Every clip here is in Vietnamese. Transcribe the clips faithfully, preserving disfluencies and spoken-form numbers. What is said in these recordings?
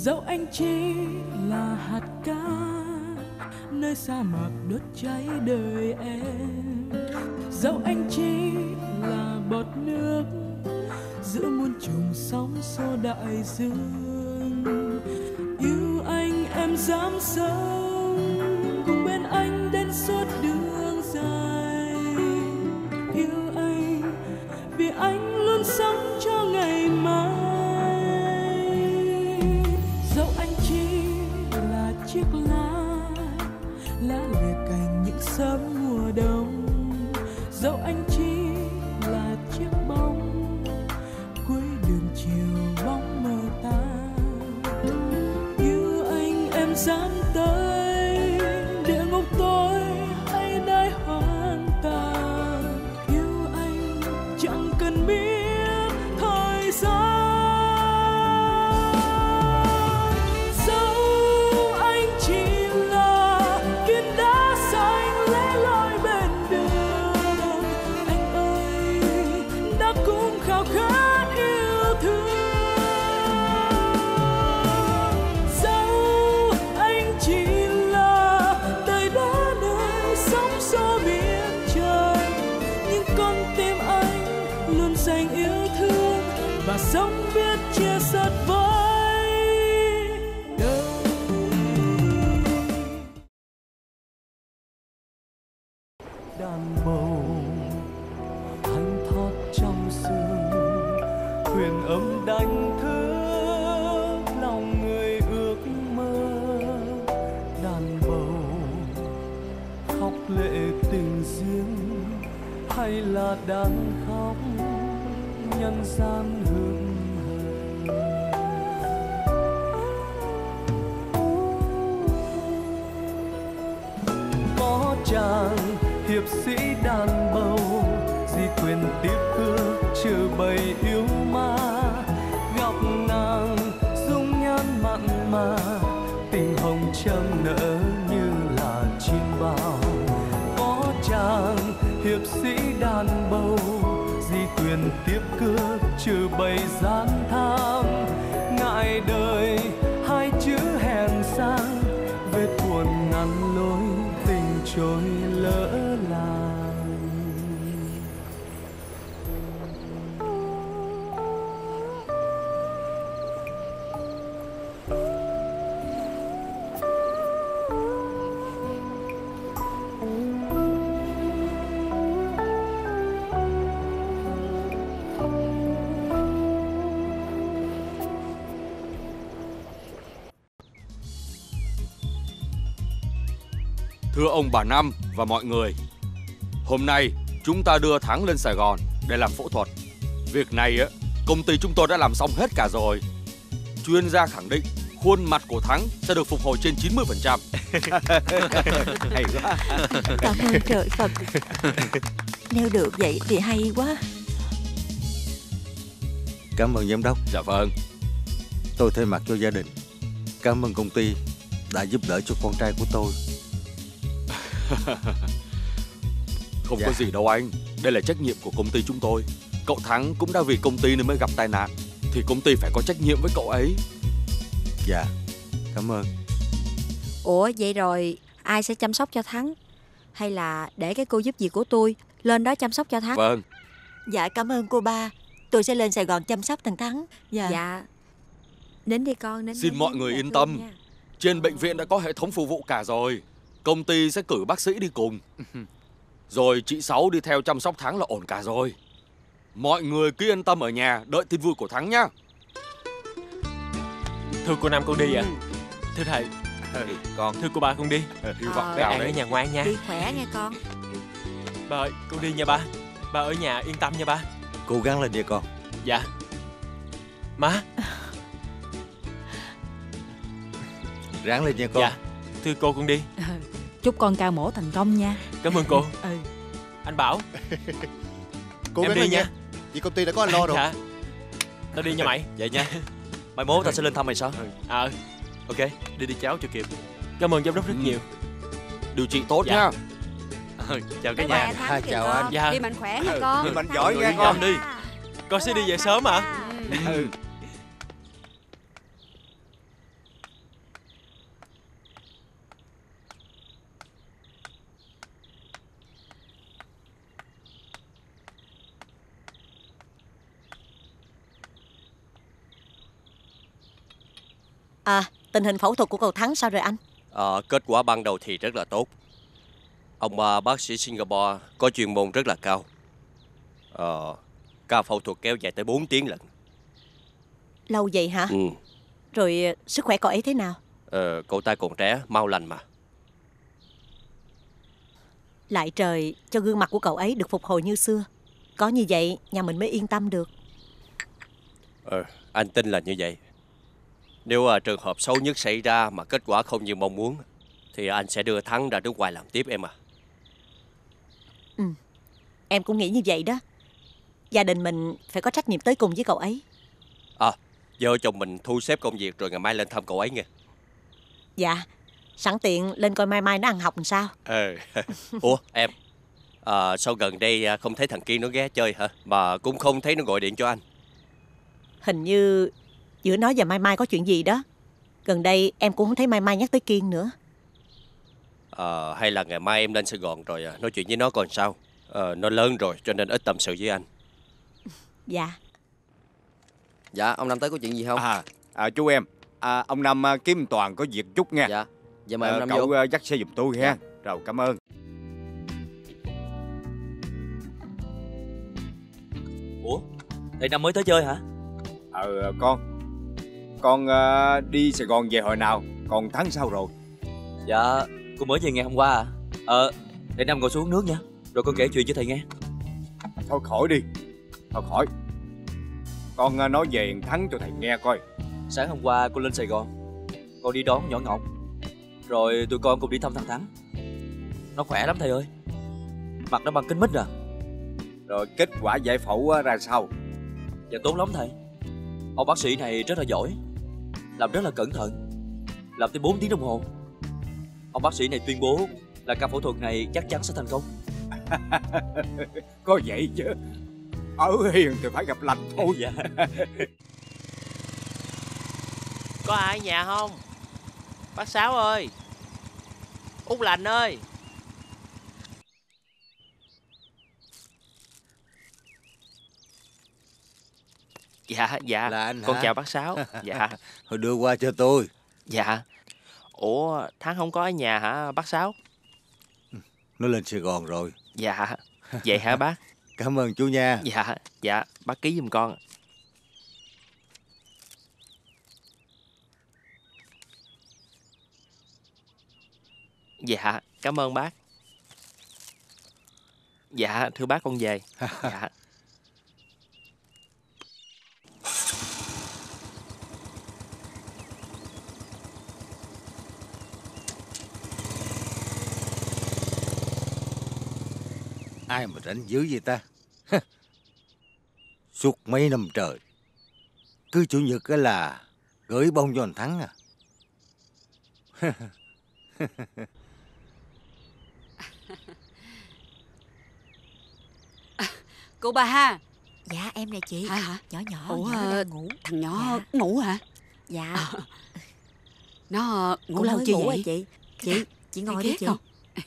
Dẫu anh chỉ là hạt cát nơi sa mạc đốt cháy đời em, dẫu anh chỉ là bọt nước giữa muôn trùng sóng xô đại dương. Yêu anh em dám sống cùng bên anh đến suốt đường dài. Yêu anh vì anh luôn sống cho ngày mai. Dẫu anh chỉ là chiếc lá, lá lìa cành những sớm mùa đông. Dẫu anh chỉ là chiếc bóng cuối đường chiều bóng mờ tan. Yêu anh em dám tới địa ngục tối hay đáy hoàn toàn. Yêu anh chẳng cần biết thời gian. Dẫu anh chỉ là viên đá xanh lẻ loi bên đường, anh ơi đã cũng khao khát yêu thương. Dẫu anh chỉ là đời đá nơi sóng xô biển trời, nhưng con tim anh luôn dành yêu thương và sống biết chia sẻ với đời. Đàn bầu thanh thoát trong sương, huyền âm đánh thức lòng người ước mơ. Đàn bầu khóc lệ tình duyên, hay là đang khóc nhân gian hững hờ. Có chàng hiệp sĩ đàn bầu, di quyền tiếp cưa trừ bầy yêu ma. Gặp nàng dung nhan mặn mà, tình hồng châm nở như là chim bao. Có chàng hiệp sĩ đàn bầu, di quyền tiếp cưa trừ bầy gian tham. Ngại đời hai chữ hèn sang, vết buồn ngăn lối tình trôi lỡ làng. Thưa ông bà Năm và mọi người, hôm nay chúng ta đưa Thắng lên Sài Gòn để làm phẫu thuật. Việc này á, công ty chúng tôi đã làm xong hết cả rồi. Chuyên gia khẳng định khuôn mặt của Thắng sẽ được phục hồi trên chín mươi phần trăm. Hay quá. Cảm ơn trời Phật. Nếu được vậy thì hay quá. Cảm ơn giám đốc. Dạ vâng. Tôi thay mặt cho gia đình cảm ơn công ty đã giúp đỡ cho con trai của tôi. Không Dạ. có gì đâu anh. Đây là trách nhiệm của công ty chúng tôi. Cậu Thắng cũng đã vì công ty nên mới gặp tai nạn, thì công ty phải có trách nhiệm với cậu ấy. Dạ, cảm ơn. Ủa vậy rồi ai sẽ chăm sóc cho Thắng? Hay là để cái cô giúp việc của tôi lên đó chăm sóc cho Thắng? Vâng. Dạ cảm ơn cô ba. Tôi sẽ lên Sài Gòn chăm sóc thằng Thắng. Dạ. Dạ. Đến đi con, đến. Xin đến, mọi đến, người dạ, yên thương tâm. nha. Trên bệnh viện đã có hệ thống phục vụ cả rồi. Công ty sẽ cử bác sĩ đi cùng. Rồi chị Sáu đi theo chăm sóc Thắng là ổn cả rồi. Mọi người cứ yên tâm ở nhà đợi tin vui của Thắng nhá. Thưa cô Năm con đi ạ. À? Thưa thầy. Con. Thưa cô ba con đi. Hy vọng Ờ, Bé nào An ở đấy. nhà ngoan nha. Đi khỏe nha con. Ba ơi con đi nha ba. Ba ở nhà yên tâm nha ba. Cố gắng lên đi con. Dạ. Má. Ráng lên nha con. Dạ. Thưa cô con đi. Chúc con ca mổ thành công nha. Cảm ơn cô. Ừ. Anh Bảo. Cố em gắng đi lên nha. nha. Vì công ty đã có anh lo rồi. Dạ. Tao đi nha mày. Vậy nha. Mai mốt tao sẽ lên thăm mày sao? Ờ. Ok, đi đi cháu cho kịp. Cảm ơn giám đốc rất nhiều. Điều trị tốt Dạ. nhá. Ừ, chào cả Bye nhà. bye Thắng Hai kìa chào con. anh. Dạ. Đi mạnh khỏe nha con. Đi mạnh giỏi nha Yên con. tâm đi. Con sẽ đi về sớm hả? Ừ. À, tình hình phẫu thuật của cậu Thắng sao rồi anh? À, kết quả ban đầu thì rất là tốt. Ông à, bác sĩ Singapore có chuyên môn rất là cao. Ờ, ca phẫu thuật kéo dài tới bốn tiếng lận. Lâu vậy hả? Ừ. Rồi sức khỏe cậu ấy thế nào? Ờ, cậu ta còn trẻ, mau lành mà. Lại trời, cho gương mặt của cậu ấy được phục hồi như xưa. Có như vậy nhà mình mới yên tâm được. Ờ, anh tin là như vậy. Nếu à, trường hợp xấu nhất xảy ra mà kết quả không như mong muốn thì anh sẽ đưa Thắng ra nước ngoài làm tiếp em à. Ừ, em cũng nghĩ như vậy đó. Gia đình mình phải có trách nhiệm tới cùng với cậu ấy. À, vợ chồng mình thu xếp công việc rồi ngày mai lên thăm cậu ấy nghe. Dạ, sẵn tiện lên coi Mai Mai nó ăn học làm sao. Ờ. Ủa em, à, sao gần đây không thấy thằng Kiên nó ghé chơi hả? Mà cũng không thấy nó gọi điện cho anh. Hình như giữa nó và Mai Mai có chuyện gì đó. Gần đây em cũng không thấy Mai Mai nhắc tới Kiên nữa. À, hay là ngày mai em lên Sài Gòn rồi nói chuyện với nó còn sao? À, nó lớn rồi cho nên ít tâm sự với anh. Dạ. Dạ, ông Năm tới có chuyện gì không? À, à chú em, à, ông Năm à, kiếm Toàn có việc chút nha. Dạ, dạ mời à, ông Năm cậu vô. à, dắt xe giùm tôi ha. Dạ. Rồi, cảm ơn. Ủa, thầy Năm mới tới chơi hả? Ờ, con Con à, đi Sài Gòn về hồi nào? Còn Thắng sao rồi? Dạ, con mới về ngày hôm qua à. Ờ, thầy Năm ngồi xuống uống nước nha. Rồi con kể chuyện cho thầy nghe. Thôi khỏi đi. Thôi khỏi. Con à, nói về Thắng cho thầy nghe coi. Sáng hôm qua con lên Sài Gòn, con đi đón nhỏ Ngọc. Rồi tụi con cùng đi thăm thằng Thắng. Nó khỏe lắm thầy ơi. Mặt nó bằng kính mít à. Rồi kết quả giải phẫu à, ra sao? Dạ tốt lắm thầy. Ông bác sĩ này rất là giỏi, làm rất là cẩn thận, làm tới bốn tiếng đồng hồ. Ông bác sĩ này tuyên bố là ca phẫu thuật này chắc chắn sẽ thành công. Có vậy chứ. Ở hiền thì phải gặp lành thôi. Dạ. Có ai ở nhà không? Bác Sáu ơi, Út Lành ơi. Dạ, dạ, là anh con hả? chào bác Sáu. Dạ. Thôi đưa qua cho tôi. Dạ. Ủa, Thắng không có ở nhà hả bác Sáu? Nó lên Sài Gòn rồi. Dạ. Vậy hả bác? Cảm ơn chú nha. Dạ, dạ, bác ký giùm con. Dạ, cảm ơn bác. Dạ, thưa bác con về. Dạ. Ai mà rảnh dữ vậy ta? Suốt mấy năm trời cứ chủ nhật cái là gửi bông cho anh Thắng à. Cô ba ha. Dạ em nè chị. Hả hả? Nhỏ nhỏ. Ủa, nhỏ nó đang ngủ. Thằng nhỏ Dạ. ngủ hả? Dạ. À, nó ngủ Cô lâu mới chưa ngủ vậy? à chị? Chị, chị ngồi đi ghét chị. không?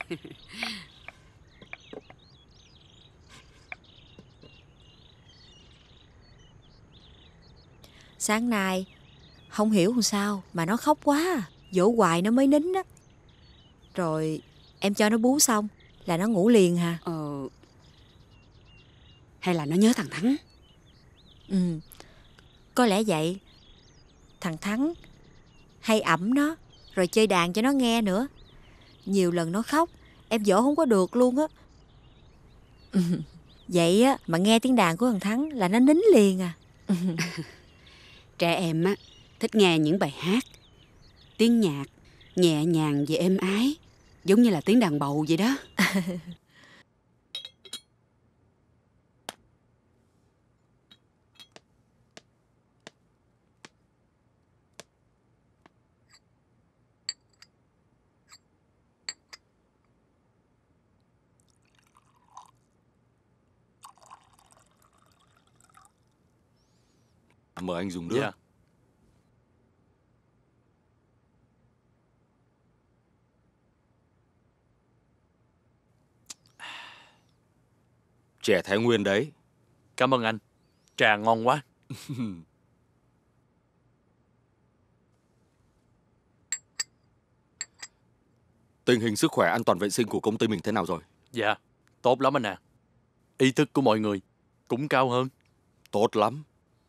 Sáng nay không hiểu làm sao mà nó khóc quá à. Dỗ hoài nó mới nín á. Rồi em cho nó bú xong là nó ngủ liền hả? Ờ. Hay là nó nhớ thằng Thắng? Ừ, có lẽ vậy. Thằng Thắng hay ẵm nó rồi chơi đàn cho nó nghe nữa. Nhiều lần nó khóc em dỗ không có được luôn á. Vậy á mà nghe tiếng đàn của thằng Thắng là nó nín liền à. Trẻ em á thích nghe những bài hát, tiếng nhạc nhẹ nhàng và êm ái, giống như là tiếng đàn bầu vậy đó. Mời anh dùng nước. Dạ. Trẻ Thái Nguyên đấy. Cảm ơn anh. Trà ngon quá. tình hình sức khỏe an toàn vệ sinh của công ty mình thế nào rồi? Dạ, tốt lắm anh à. Ý thức của mọi người cũng cao hơn. Tốt lắm.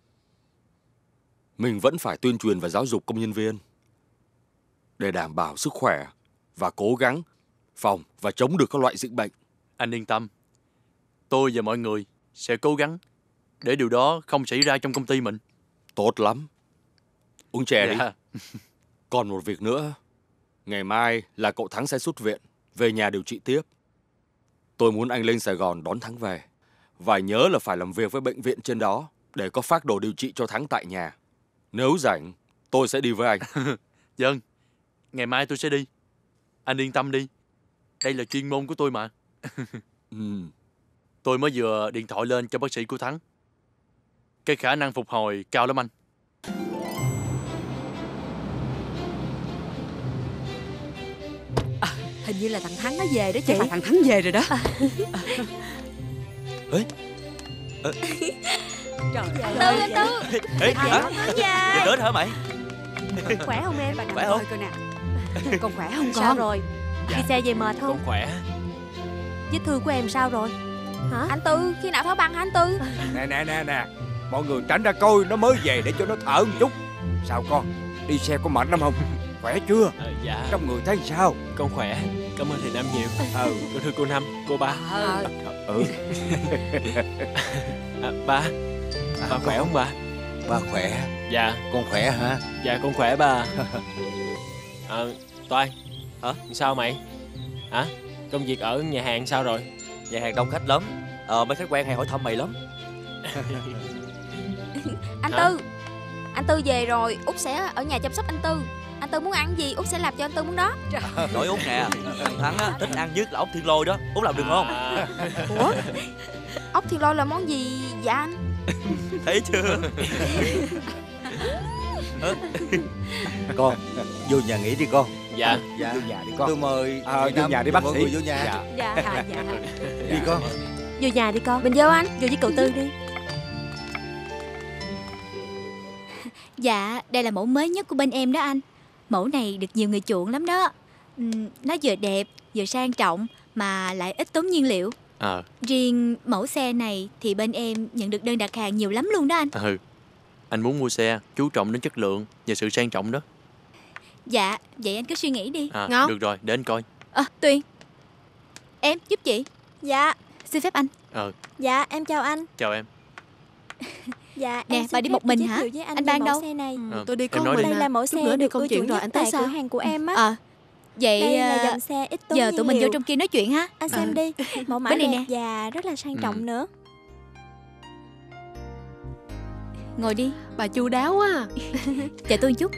Mình vẫn phải tuyên truyền và giáo dục công nhân viên để đảm bảo sức khỏe và cố gắng phòng và chống được các loại dịch bệnh. Anh yên tâm, tôi và mọi người sẽ cố gắng để điều đó không xảy ra trong công ty mình. Tốt lắm. Uống chè Dạ. đi. Còn một việc nữa. Ngày mai là cậu Thắng sẽ xuất viện, về nhà điều trị tiếp. Tôi muốn anh lên Sài Gòn đón Thắng về. Và nhớ là phải làm việc với bệnh viện trên đó để có phác đồ điều trị cho Thắng tại nhà. Nếu rảnh, tôi sẽ đi với anh. Vâng, ngày mai tôi sẽ đi. Anh yên tâm đi. Đây là chuyên môn của tôi mà. Ừ. Tôi mới vừa điện thoại lên cho bác sĩ của Thắng. Cái khả năng phục hồi cao lắm anh. Hình như là thằng Thắng nó về đó chị. Chắc là thằng Thắng về rồi đó. Ê, ơ, Trời Tư, anh Tư. ê, hả? Về đến hả mày? Khỏe không em? Khỏe không? Coi nè. Con khỏe không con? Sao rồi? Dạ. Đi xe về mệt không? Con khỏe. Vết thương của em sao rồi? Hả? Anh Tư, khi nào tháo băng hả anh Tư? Nè nè nè nè, mọi người tránh ra coi nó mới về để cho nó thở một chút. Sao con, đi xe có mệt lắm không? Khỏe chưa? À, dạ. Trong người thấy sao? Con khỏe. Cảm ơn thầy Năm nhiều. Ừ. Con thưa cô Năm, cô ba. Ờ. Ừ. À, ba. Ba khỏe không ba? Ba khỏe. Dạ. Con khỏe hả? Dạ con khỏe ba. À, Toan. Hả? Sao mày? Hả? Công việc ở nhà hàng sao rồi? Nhà hàng đông khách lắm. Ờ, mấy khách quen hay hỏi thăm mày lắm. Anh Hả? Tư, anh Tư về rồi, Út sẽ ở nhà chăm sóc anh Tư. Anh Tư muốn ăn gì, Út sẽ làm cho anh Tư món đó. Nói Út nè, thằng Thắng á, thích ăn nhất là ốc thiên lôi đó. Út làm được không? À. Ủa? Ốc thiên lôi là món gì dạ anh? Thấy chưa? Con, vô nhà nghỉ đi con. Dạ. Dạ. Vô nhà đi con. Tôi mời Ờ, thầy vô Năm, nhà đi bác mọi sĩ. người vô nhà. Dạ. Dạ, dạ, dạ. Đi con. Vô nhà đi con. Mình vô anh, vô với cậu Tư đi. Dạ, đây là mẫu mới nhất của bên em đó anh. Mẫu này được nhiều người chuộng lắm đó. Ừm, nó vừa đẹp, vừa sang trọng mà lại ít tốn nhiên liệu. Ờ. Riêng mẫu xe này thì bên em nhận được đơn đặt hàng nhiều lắm luôn đó anh. Ừ. Anh muốn mua xe chú trọng đến chất lượng và sự sang trọng đó. Dạ, vậy anh cứ suy nghĩ đi. À, Ngon. được rồi, để anh coi. À, Tuyền. Em giúp chị. Dạ. Xin phép anh. Ờ, Dạ, em chào anh. chào em. Dạ, Nè, em bà xin đi phép một mình giới hả? thiệu với anh Anh về Ban mẫu đâu? xe này. Ờ, Tôi đi em con nói mình đi. Đây là mẫu Chút xe nữa đi được công ưa chuyện chuộng rồi, nhất anh tới tại sao? cửa hàng của em á. Ờ. Vậy Đây là ờ, dòng xe ít tốn giờ nhiên tụi mình vô liệu. trong kia nói chuyện ha. Anh xem Ừ. đi, mẫu mã Bên này đẹp nè. và rất là sang Ừ. trọng nữa. Ngồi đi. Bà chu đáo quá. Chờ tôi một chút.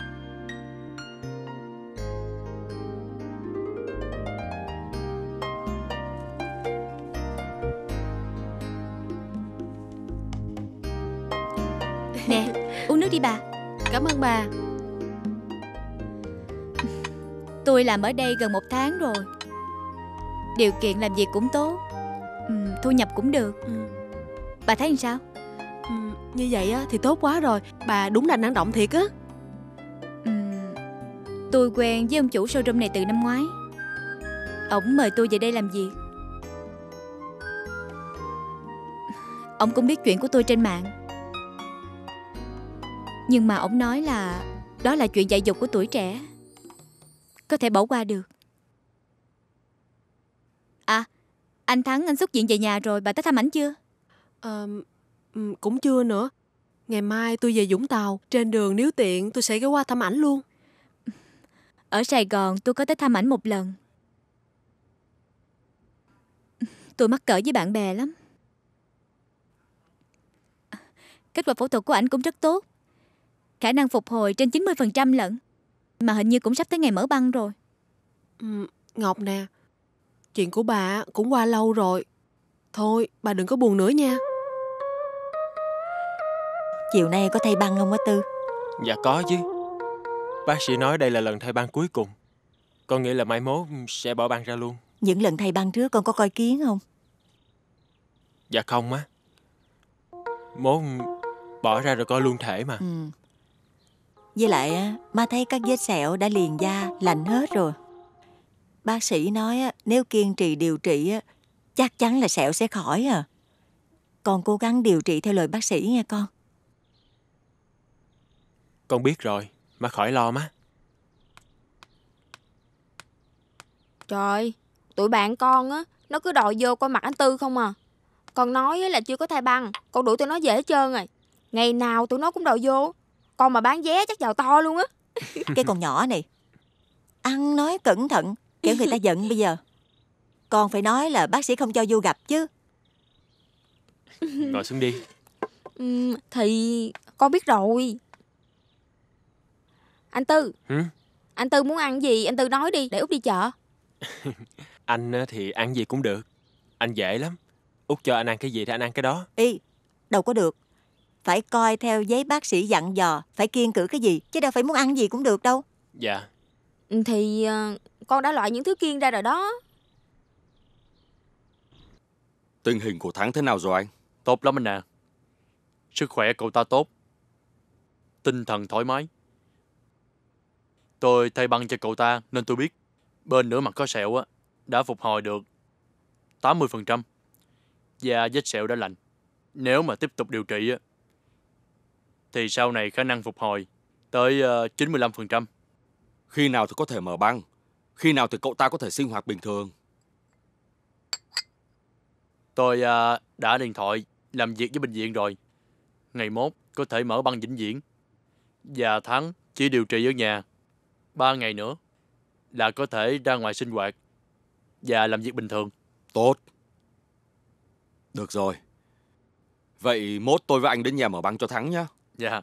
Nè, uống nước đi bà. Cảm ơn bà. Tôi làm ở đây gần một tháng rồi. Điều kiện làm việc cũng tốt, Ừm, thu nhập cũng được. Ừ. Bà thấy làm sao? Ừ, như vậy á thì tốt quá rồi. Bà đúng là năng động thiệt á. Ừm, tôi quen với ông chủ showroom này từ năm ngoái. Ổng mời tôi về đây làm việc. Ổng cũng biết chuyện của tôi trên mạng. Nhưng mà ổng nói là đó là chuyện dạy dột của tuổi trẻ, có thể bỏ qua được. À, anh Thắng anh xuất viện về nhà rồi, bà tới thăm ảnh chưa? Ờ, ừ, cũng chưa nữa. Ngày mai tôi về Vũng Tàu. Trên đường nếu tiện tôi sẽ ghé qua thăm ảnh luôn. Ở Sài Gòn tôi có tới thăm ảnh một lần. Tôi mắc cỡ với bạn bè lắm. Kết quả phẫu thuật của ảnh cũng rất tốt, khả năng phục hồi trên chín mươi phần trăm lận. Mà hình như cũng sắp tới ngày mở băng rồi. Ừ, Ngọc nè, chuyện của bà cũng qua lâu rồi. Thôi bà đừng có buồn nữa nha. Chiều nay có thay băng không á Tư? Dạ có chứ. Bác sĩ nói đây là lần thay băng cuối cùng. Có nghĩa là mai mốt sẽ bỏ băng ra luôn. Những lần thay băng trước con có coi kiến không? Dạ không á. Mốt bỏ ra rồi coi luôn thể mà. Ừ. Với lại á, má thấy các vết sẹo đã liền da, lành hết rồi. Bác sĩ nói á, nếu kiên trì điều trị á, chắc chắn là sẹo sẽ khỏi à. Con cố gắng điều trị theo lời bác sĩ nha con. Con biết rồi, má khỏi lo má. Trời, tụi bạn con á, nó cứ đòi vô coi mặt anh Tư không à. Con nói là chưa có thay băng, con đuổi tụi nó về hết trơn rồi. Ngày nào tụi nó cũng đòi vô. Con mà bán vé chắc giàu to luôn á. Cái con nhỏ này, ăn nói cẩn thận, kẻo người ta giận bây giờ. Con phải nói là bác sĩ không cho vô gặp chứ. Ngồi xuống đi. Ừ, thì con biết rồi. Anh Tư, Hử? anh Tư muốn ăn gì anh Tư nói đi để Út đi chợ. Anh thì ăn gì cũng được. Anh dễ lắm. Út cho anh ăn cái gì thì anh ăn cái đó. Ý, đâu có được. Phải coi theo giấy bác sĩ dặn dò, phải kiêng cữ cái gì, chứ đâu phải muốn ăn gì cũng được đâu. Dạ. Thì uh, con đã loại những thứ kiêng ra rồi đó. Tình hình của Thắng thế nào rồi anh? Tốt lắm anh à. Sức khỏe cậu ta tốt, tinh thần thoải mái. Tôi thay băng cho cậu ta nên tôi biết bên nửa mặt có sẹo á đã phục hồi được tám mươi phần trăm và vết sẹo đã lành. Nếu mà tiếp tục điều trị á thì sau này khả năng phục hồi tới chín mươi lăm phần trăm. Khi nào thì có thể mở băng? Khi nào thì cậu ta có thể sinh hoạt bình thường? Tôi uh, đã điện thoại làm việc với bệnh viện rồi. Ngày mốt có thể mở băng vĩnh viễn. Và Thắng chỉ điều trị ở nhà ba ngày nữa là có thể ra ngoài sinh hoạt và làm việc bình thường. Tốt. Được rồi. Vậy mốt tôi với anh đến nhà mở băng cho Thắng nhá. Dạ.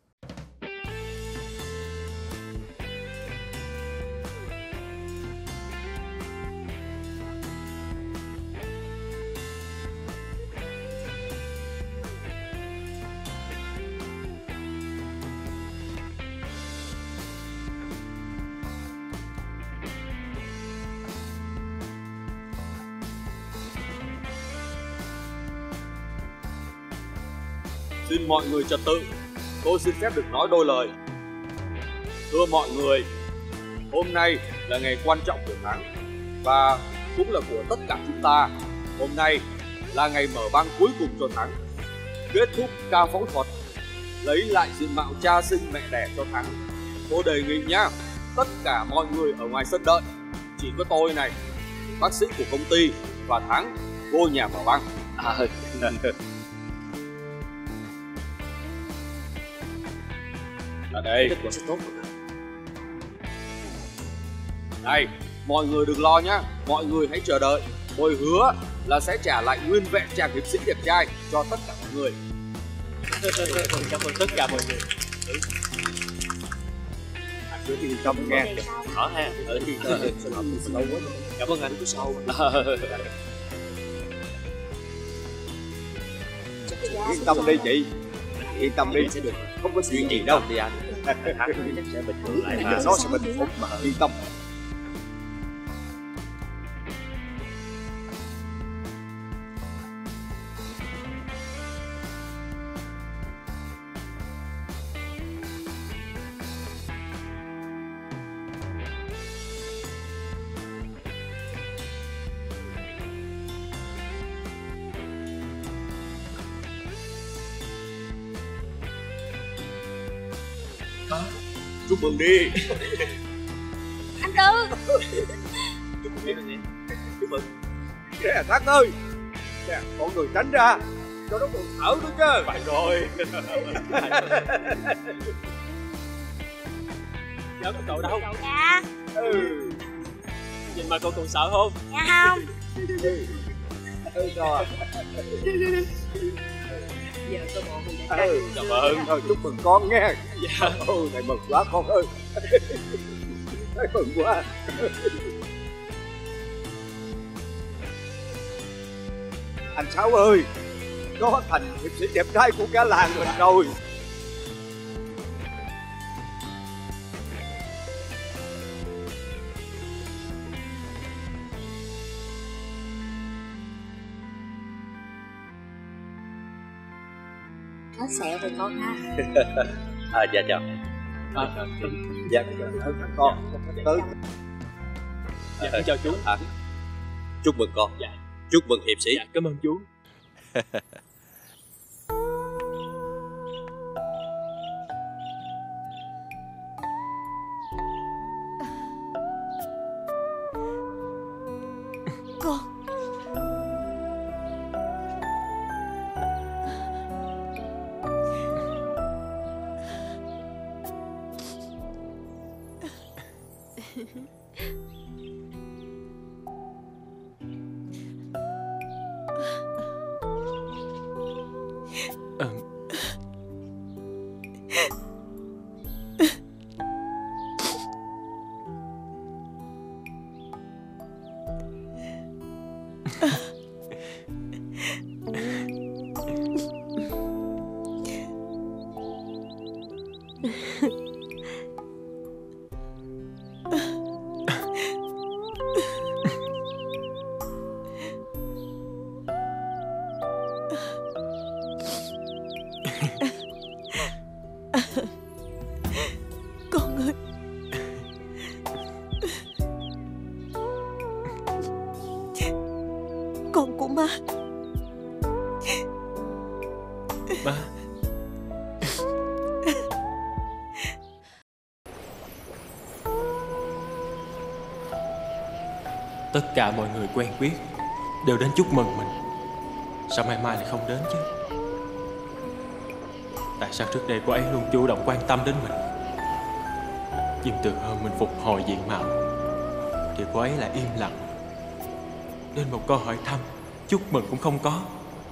Xin mọi người trật tự, tôi xin phép được nói đôi lời. Thưa mọi người, hôm nay là ngày quan trọng của Thắng và cũng là của tất cả chúng ta. Hôm nay là ngày mở băng cuối cùng cho Thắng, kết thúc ca phẫu thuật, lấy lại diện mạo cha sinh mẹ đẻ cho Thắng. Tôi đề nghị nhá, tất cả mọi người ở ngoài sân đợi, chỉ có tôi này, bác sĩ của công ty và Thắng vô nhà mở băng. À, là đây. Kết quả sẽ tốt rồi. Này, mọi người đừng lo nhá, mọi người hãy chờ đợi. Tôi hứa là sẽ trả lại nguyên vẹn chàng hiệp sĩ đẹp trai cho tất cả mọi người. Cảm ơn tất cả mọi người. Anh cứ yên tâm nghe. Ở ha. Ở thì lâu quá. Cảm ơn anh cứ sau. Yên tâm đi chị. Yên tâm đi. Sẽ được. Không có chuyện gì đâu. Đi anh. Hắn chắc sẽ bình thường lại. Nó sẽ bình phục mà. Yên tâm. Chúc mừng đi. Anh Tư. Chúc mừng đi. Chúc mừng. Nè Thắng ơi, nè mọi người tránh ra cho nó còn thở nữa chứ. Phải rồi. Dạ con cậu đâu? Dạ. Ừ. Nhìn mà cậu còn sợ không? Dạ không. Ừ rồi. Giờ tôi bộ mình đã ừ. Cảm ơn. Thôi chúc mừng con nghe. Dạ. Ôi thầy mừng quá con ơi. Thầy mừng quá. Anh Sáu ơi, nó thành hiệp sĩ đẹp trai của cả làng mình rồi. Hết sẹo rồi con ha. À dạ chào. À, dạ, dạ, con tới. Dạ, chào chú. À, chúc mừng con. Dạ. Chúc mừng hiệp sĩ. Dạ, cảm ơn chú. Con. Ờ. Con ơi. Con của má. Má. Tất cả mọi người quen biết đều đến chúc mừng mình, sao mai mai lại không đến chứ? Tại sao trước đây cô ấy luôn chủ động quan tâm đến mình, nhưng từ hôm mình phục hồi diện mạo thì cô ấy lại im lặng, đến một câu hỏi thăm chúc mừng cũng không có.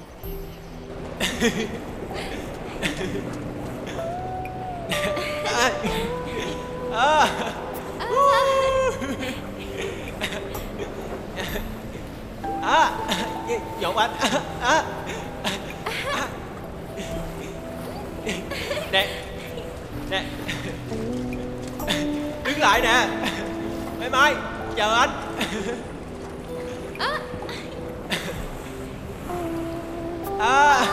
À. À, giọng anh. À. À. Nè, nè, đứng lại nè, Mai Mai, chờ anh. À.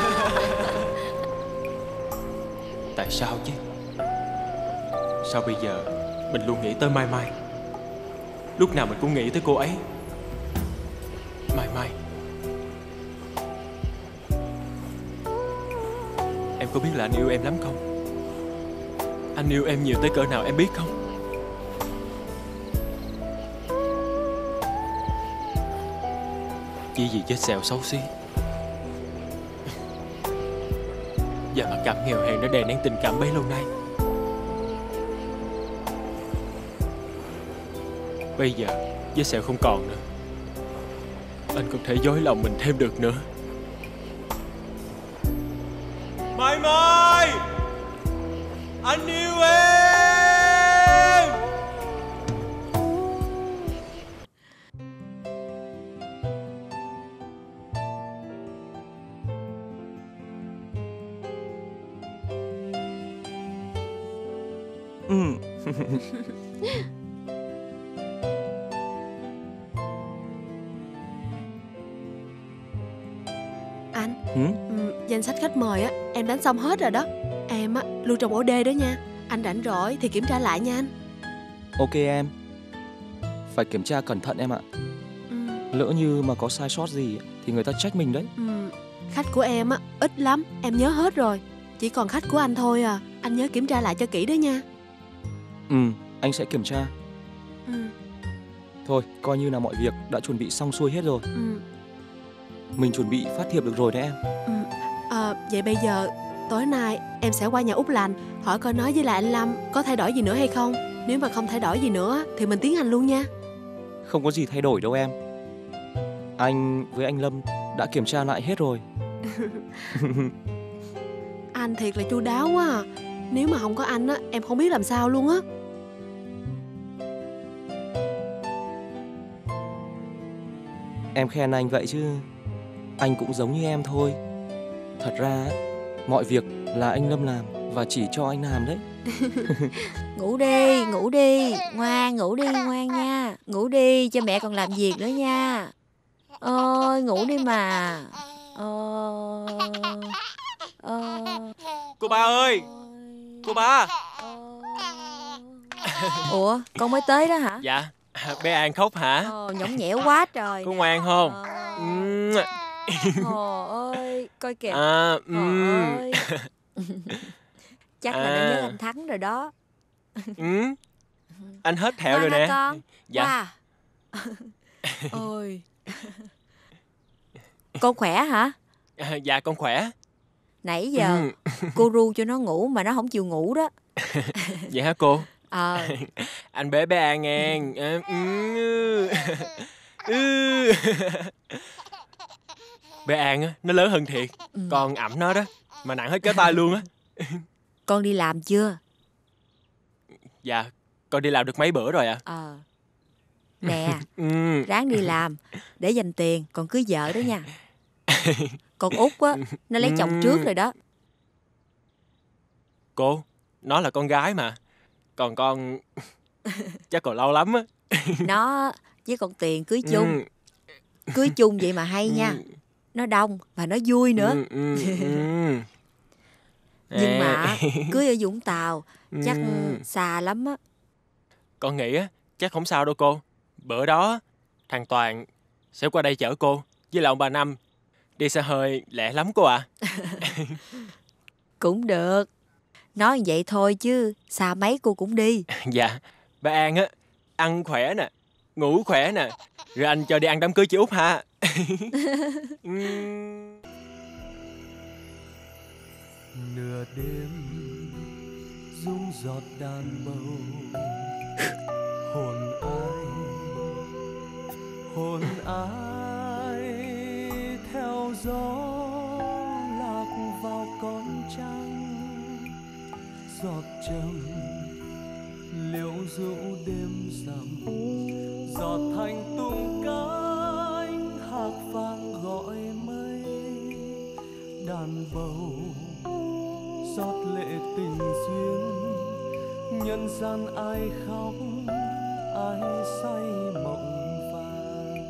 Tại sao chứ? Sao bây giờ mình luôn nghĩ tới Mai Mai, lúc nào mình cũng nghĩ tới cô ấy. Mai Mai, em có biết là anh yêu em lắm không? Anh yêu em nhiều tới cỡ nào em biết không? Chỉ vì vết sẹo xấu xí và mặc cảm nghèo hèn đã đè nén tình cảm bấy lâu nay. Bây giờ vết sẹo không còn nữa, anh không thể dối lòng mình thêm được nữa. Mai Mai, anh yêu em. Ừ. Anh, Ừ? ừ, danh sách khách mời á em đánh xong hết rồi đó. Em á lưu trong ổ D đó nha. Anh rảnh rỗi thì kiểm tra lại nha anh. Ok em. Phải kiểm tra cẩn thận em ạ. Ừ. Lỡ như mà có sai sót gì thì người ta trách mình đấy. Ừ. Khách của em á ít lắm, em nhớ hết rồi. Chỉ còn khách của anh thôi à. Anh nhớ kiểm tra lại cho kỹ đó nha. Ừ, anh sẽ kiểm tra. Ừ. Thôi, coi như là mọi việc đã chuẩn bị xong xuôi hết rồi. Ừ. Mình chuẩn bị phát thiệp được rồi đấy em. Ừ. À, vậy bây giờ tối nay em sẽ qua nhà Út Lành hỏi coi nói với lại anh Lâm có thay đổi gì nữa hay không. Nếu mà không thay đổi gì nữa thì mình tiến hành luôn nha. Không có gì thay đổi đâu em. Anh với anh Lâm đã kiểm tra lại hết rồi. Anh thiệt là chu đáo quá à. Nếu mà không có anh á em không biết làm sao luôn á. Em khen anh vậy chứ anh cũng giống như em thôi. Thật ra mọi việc là anh Lâm làm và chỉ cho anh làm đấy. Ngủ đi, ngủ đi, ngoan, ngủ đi, ngoan nha. Ngủ đi, cho mẹ còn làm việc nữa nha. Ôi, ngủ đi mà. Ôi, ôi. Cô ba ơi, cô ba. Ủa, con mới tới đó hả? Dạ, À, bé An khóc hả? Ồ, nhõng nhẽo quá trời. Có ngoan không? Trời ơi, coi kìa. À, Trời ơi. Chắc là nó À. nhớ anh Thắng rồi đó. Ừ. Anh hết thẹo Ngoan rồi hả nè. con? Dạ. Ôi. Con khỏe hả? À, dạ con khỏe. Nãy giờ Ừ. cô ru cho nó ngủ mà nó không chịu ngủ đó. Vậy hả cô? Ờ. Anh bế bé An nghe. À, ừ. Ừ. Bé An á, nó lớn hơn thiệt. Ừ. Còn ẵm nó đó, mà nặng hết cả tay luôn á. Con đi làm chưa? Dạ, con đi làm được mấy bữa rồi ạ. Ờ. Nè, Ừ. ráng đi làm để dành tiền còn cưới vợ đó nha. Con Út á, nó lấy chồng trước rồi đó. Cô, nó là con gái mà. Còn con chắc còn lâu lắm á. Nó với con Tiền cưới chung. Cưới chung vậy mà hay nha. Nó đông và nó vui nữa. Ừ, ừ, ừ. Nhưng mà À. cưới ở Vũng Tàu chắc Ừ. xa lắm á. Con nghĩ á, chắc không sao đâu cô. Bữa đó thằng Toàn sẽ qua đây chở cô với lại ông bà Năm. Đi xe hơi lẹ lắm cô ạ. Cũng được. Nói vậy thôi chứ xa mấy cô cũng đi. Dạ, ba An á, ăn khỏe nè, ngủ khỏe nè. Rồi anh cho đi ăn đám cưới chị Út ha. Nửa đêm rung giọt đàn bầu, hồn ai hồn ai theo gió lạc vào con trăng, giọt trầm liễu rũ đêm rằm, giọt thanh tung cánh hạc vàng gọi mây, đàn bầu giọt lệ tình duyên, nhân gian ai khóc ai say mộng vàng.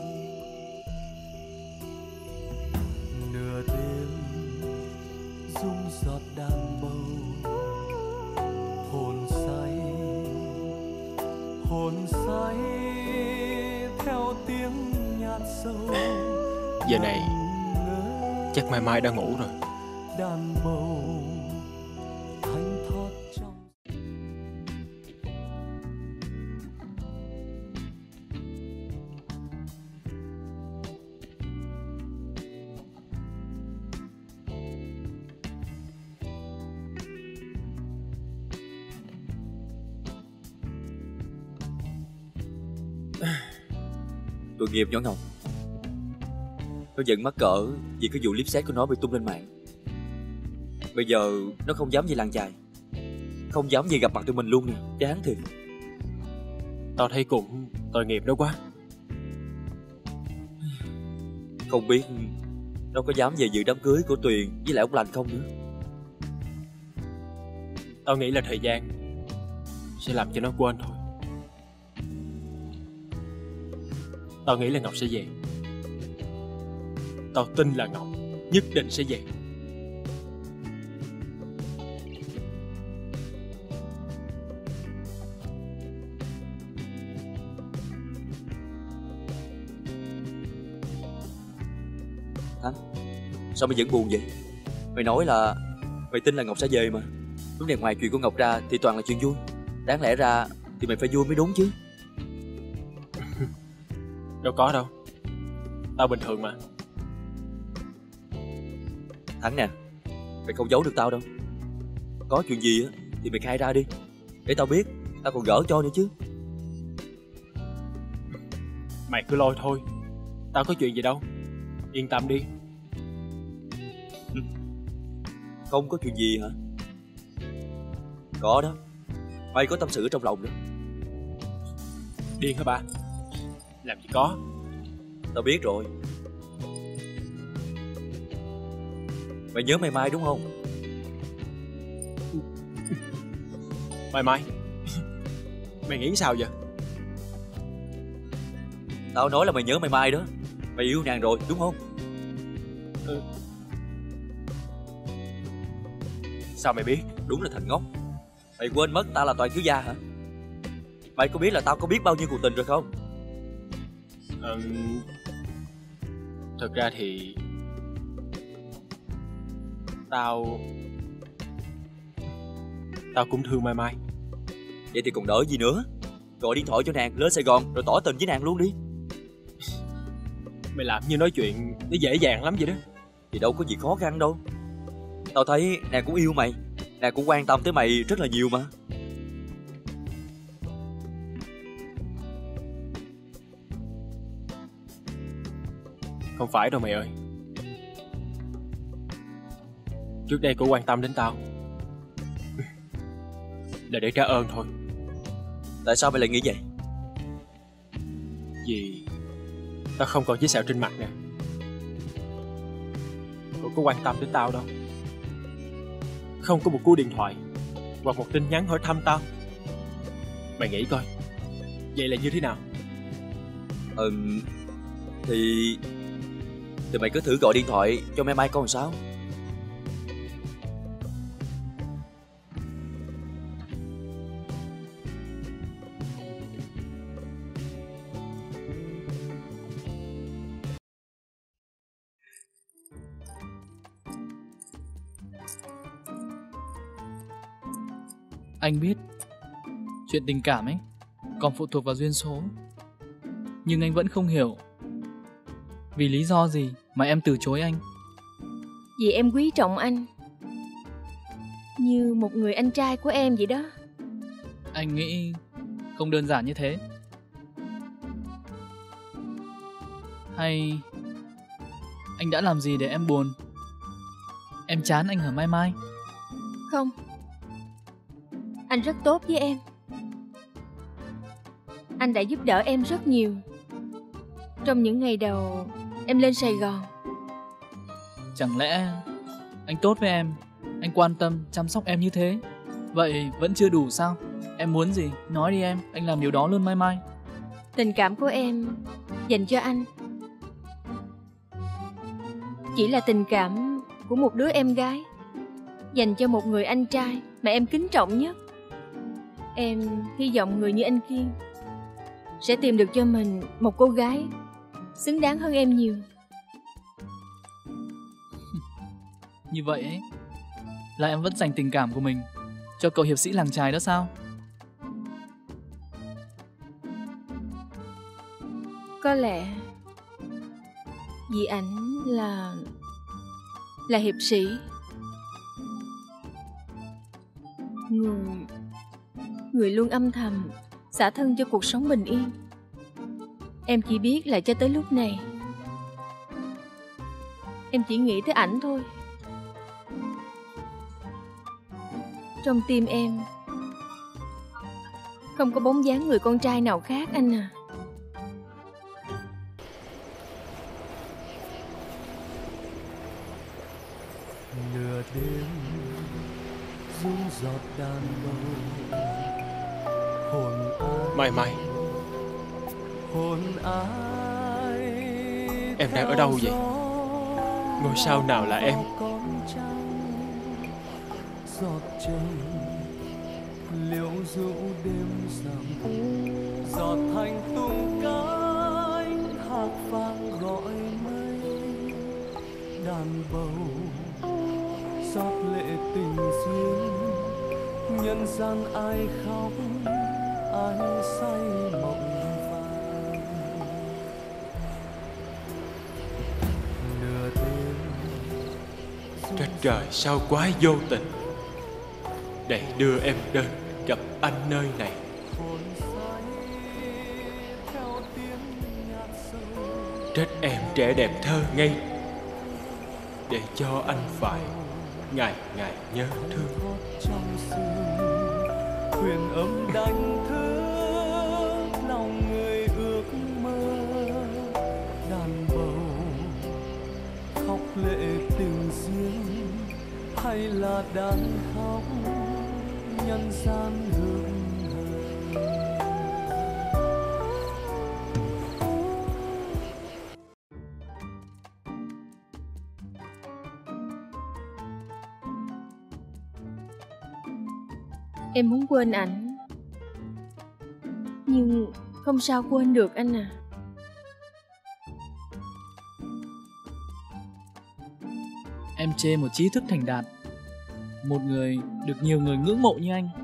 Nửa đêm rung giọt đàn bầu, hồn say hồn say theo tiếng nhạc sâu. Giờ này chắc mai mai đã ngủ rồi. Đàn bầu thanh thoát trong. Tội nghiệp nhỏ Ngọc. Nó giận mắc cỡ vì cái vụ clip xét của nó bị tung lên mạng. Bây giờ nó không dám về làng chài, không dám về gặp mặt tụi mình luôn nè. Chán thiệt. Tao thấy cũng tội nghiệp nó quá. Không biết nó có dám về dự đám cưới của Tuyền với lại ông Lành không nữa. Tao nghĩ là thời gian sẽ làm cho nó quên thôi. Tao nghĩ là Ngọc sẽ về. Tao tin là Ngọc nhất định sẽ về. Thắng, sao mày vẫn buồn vậy? Mày nói là mày tin là Ngọc sẽ về mà. Lúc này ngoài chuyện của Ngọc ra thì toàn là chuyện vui. Đáng lẽ ra thì mày phải vui mới đúng chứ. Đâu có đâu. Tao bình thường mà. Thắng nè, mày không giấu được tao đâu. Có chuyện gì á thì mày khai ra đi, để tao biết, tao còn gỡ cho nữa chứ. Mày cứ lôi thôi. Tao có chuyện gì đâu. Yên tâm đi. Không có chuyện gì hả? Có đó. Mày có tâm sự ở trong lòng đó. Điên hả ba? Làm gì có. Tao biết rồi. Mày nhớ Mai Mai đúng không? Mai Mai? Mày nghĩ sao vậy? Tao nói là mày nhớ Mai Mai đó. Mày yêu nàng rồi đúng không? Ừ. Sao mày biết? Đúng là thằng ngốc. Mày quên mất ta là Toàn thiếu gia hả? Mày có biết là tao có biết bao nhiêu cuộc tình rồi không? Ừ, thật ra thì Tao Tao cũng thương Mai Mai. Vậy thì còn đợi gì nữa? Gọi điện thoại cho nàng lên Sài Gòn rồi tỏ tình với nàng luôn đi. Mày làm như nói chuyện nó dễ dàng lắm vậy đó. Thì đâu có gì khó khăn đâu. Tao thấy nàng cũng yêu mày, nàng cũng quan tâm tới mày rất là nhiều mà. Không phải đâu mày ơi. Trước đây cô quan tâm đến tao là để trả ơn thôi. Tại sao mày lại nghĩ vậy? Vì tao không còn vết sẹo trên mặt nè. Cô có quan tâm đến tao đâu. Không có một cú điện thoại hoặc một tin nhắn hỏi thăm tao. Mày nghĩ coi, vậy là như thế nào? Ừ, thì Thì mày cứ thử gọi điện thoại cho Mai Mai coi làm sao. Anh biết chuyện tình cảm ấy còn phụ thuộc vào duyên số, nhưng anh vẫn không hiểu vì lý do gì mà em từ chối anh. Vì em quý trọng anh như một người anh trai của em vậy đó. Anh nghĩ không đơn giản như thế. Hay anh đã làm gì để em buồn? Em chán anh hả Mai Mai? Không, anh rất tốt với em. Anh đã giúp đỡ em rất nhiều trong những ngày đầu em lên Sài Gòn. Chẳng lẽ anh tốt với em, anh quan tâm, chăm sóc em như thế, vậy vẫn chưa đủ sao? Em muốn gì? Nói đi em, anh làm điều đó luôn Mai Mai. Tình cảm của em dành cho anh chỉ là tình cảm của một đứa em gái dành cho một người anh trai mà em kính trọng nhất. Em hy vọng người như anh Kiên sẽ tìm được cho mình một cô gái xứng đáng hơn em nhiều. Như vậy ấy, là em vẫn dành tình cảm của mình cho cậu hiệp sĩ làng chài đó sao? Có lẽ vì ảnh là là hiệp sĩ, người người luôn âm thầm xả thân cho cuộc sống bình yên. Em chỉ biết là cho tới lúc này em chỉ nghĩ tới ảnh thôi. Trong tim em không có bóng dáng người con trai nào khác anh à. Nửa đêm rung giọt đàn bầu, hồn ai Mai Mai, hồn ai em đang ở đâu vậy? Ngôi sao nào là em? Giọt trời liễu rũ đêm rằm, giọt thanh tung cánh hạc vàng gọi mây, đàn bầu giọt lệ tình duyên, nhân gian ai khóc ai say mộng vàng. Nửa đêm Trách trời sao quá vô tình để đưa em đến gặp anh nơi này. Trách em trẻ đẹp thơ ngây để cho anh phải ngày ngày nhớ thương. trong sương huyền âm đánh thức lòng người ước mơ, đàn bầu khóc lệ tình duyên hay là đàn khóc nhân gian hương hờ. Em muốn quên ảnh, Nhưng không sao quên được anh à. Em chê một trí thức thành đạt, một người được nhiều người ngưỡng mộ như anh,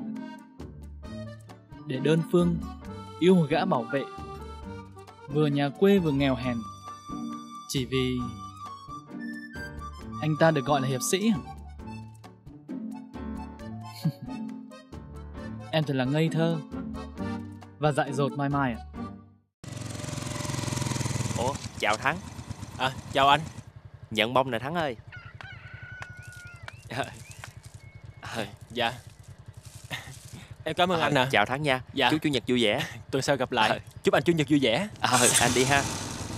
để đơn phương yêu một gã bảo vệ vừa nhà quê vừa nghèo hèn, chỉ vì anh ta được gọi là hiệp sĩ. Em thật là ngây thơ và dại dột mai mai à. Ủa, chào Thắng. À, chào anh. Nhận bông nè Thắng ơi. À, à, dạ. Em cảm ơn à, anh ạ. À. Chào Thắng nha. Dạ. Chúc Chủ nhật vui vẻ. Tuần sau gặp lại. À. Chúc anh Chủ nhật vui vẻ. À, anh đi ha.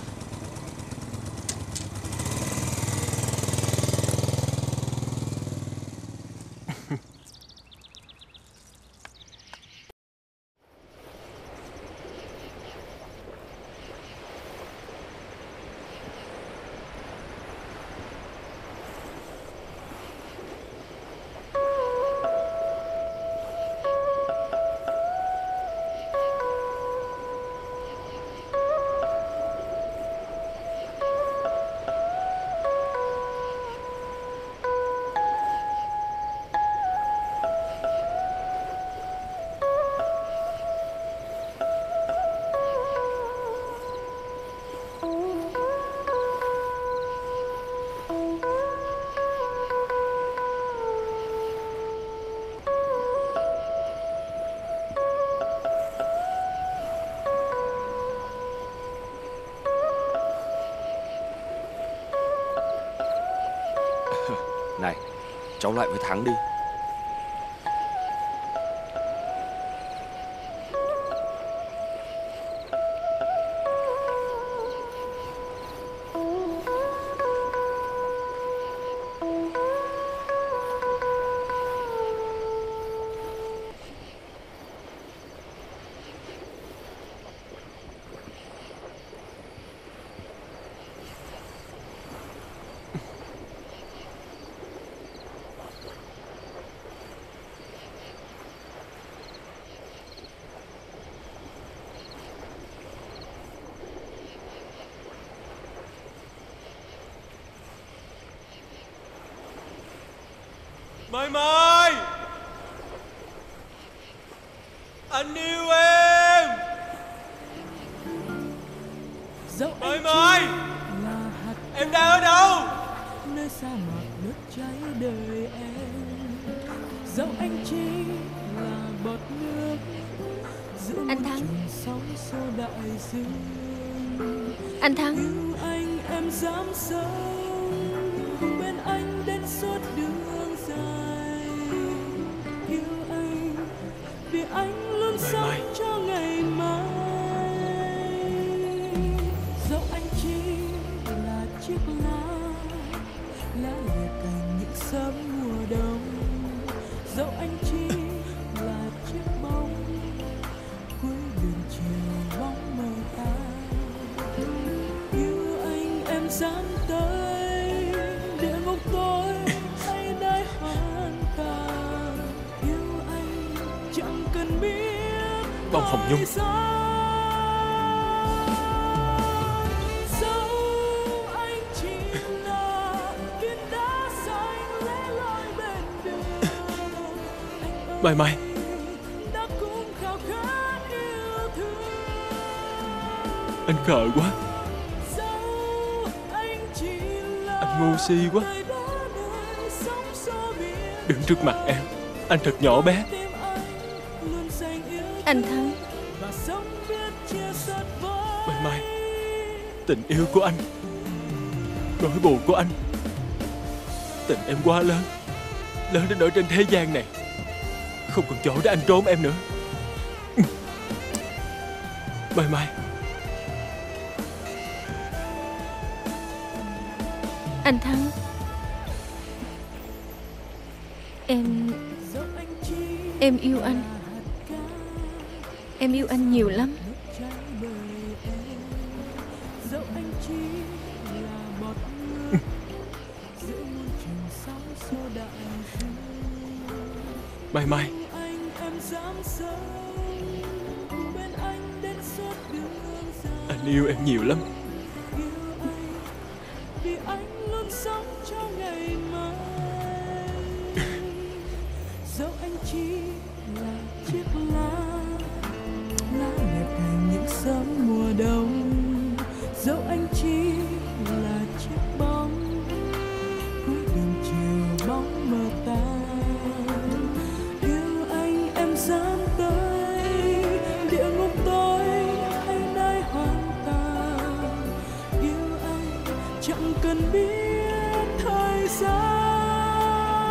Này, cháu lại với Thắng đi. Mai Mai, anh yêu em. Mai Mai, em đang ở đâu? Nơi sa mạc đất cháy đời em, dẫu anh chỉ là bọt nước giữa anh Thắng. sóng xô đại dương. Anh Thắng, yêu anh em dám sống cùng bên anh đến suốt đường dài. Yêu anh vì anh luôn Mai sống Mai. cho ngày mai. Dẫu anh chỉ là chiếc lá, lá lìa cành những sớm mùa đông. Dẫu anh chỉ là chiếc bóng cuối đường chiều bóng mờ tan. Yêu anh em dám tới địa ngục tối hay đáy hoàn toàn. Yêu anh chẳng cần biết Bông Hồng Nhung. Dẫu anh chỉ là viên đá xanh lẻ loi bên đường. Mai Mai, Đã cũng khao khát yêu thương. anh khờ quá. Dẫu anh chỉ là Anh ngu si quá. người đã nơi sóng xô biển. Đứng trước mặt em, anh thật nhỏ bé. Luôn dành yêu anh Thắng. và sống biết chia sẻ với. Mai Mai, tình yêu của anh, nỗi buồn của anh, tình em quá lớn, lớn đến nỗi trên thế gian này không còn chỗ để anh trốn em nữa. Mai Mai, Anh Thắng, Em Em yêu anh. Em yêu anh nhiều lắm. Mai Mai, Anh yêu em nhiều lắm. Vì anh luôn sống cho ngày mai. Dẫu anh chỉ là chiếc lá, lá nhạt cành những sớm mùa đông. Dẫu anh chỉ là chiếc bóng cuối đường chiều bóng mờ tan. Yêu anh em dám tới địa ngục tối hay nơi hoang tàn. Yêu anh chẳng cần biết thời gian.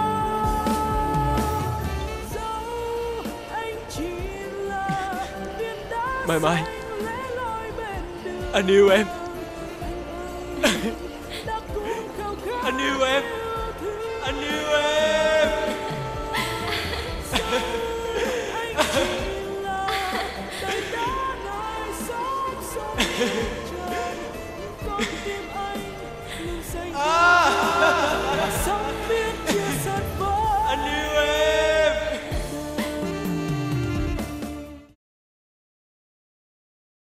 Dẫu anh chỉ là viên đá Mai Mai, anh yêu em. Anh yêu em. Anh yêu em. Anh chỉ là đời đá nơi xóm xôi.